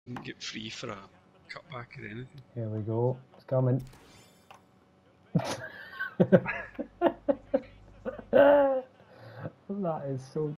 Didn't get free for a cutback or anything. Here we go. It's coming. That is so